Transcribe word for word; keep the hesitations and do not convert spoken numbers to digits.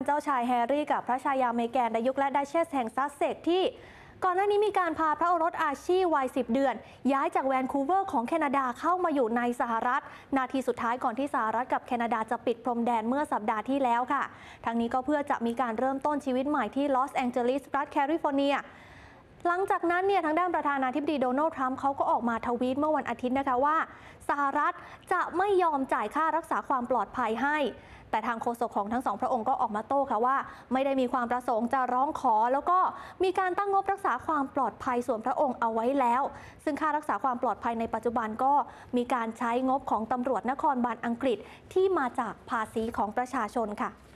เจ้าชายแฮร์รี่กับพระชายาเมแกนดายุคและดัชเชสแห่งซัสเซ็กซ์ที่ก่อนหน้านี้มีการพาพระโอรสอาร์ชี่วัยสิบเดือนย้ายจากแวนคูเวอร์ของแคนาดาเข้ามาอยู่ในสหรัฐนาทีสุดท้ายก่อนที่สหรัฐกับแคนาดาจะปิดพรมแดนเมื่อสัปดาห์ที่แล้วค่ะทั้งนี้ก็เพื่อจะมีการเริ่มต้นชีวิตใหม่ที่ลอสแองเจลิสรัฐแคลิฟอร์เนียหลังจากนั้นเนี่ยทางด้านประธานาธิบดีโดนัลด์ทรัมป์เขาก็ออกมาทวีตเมื่อวันอาทิตย์นะคะว่าสหรัฐจะไม่ยอมจ่ายค่ารักษาความปลอดภัยให้แต่ทางโฆษกของทั้งสองพระองค์ก็ออกมาโต้ค่ะว่าไม่ได้มีความประสงค์จะร้องขอแล้วก็มีการตั้งงบรักษาความปลอดภัยส่วนพระองค์เอาไว้แล้วซึ่งค่ารักษาความปลอดภัยในปัจจุบันก็มีการใช้งบของตำรวจนครบาลอังกฤษที่มาจากภาษีของประชาชนค่ะ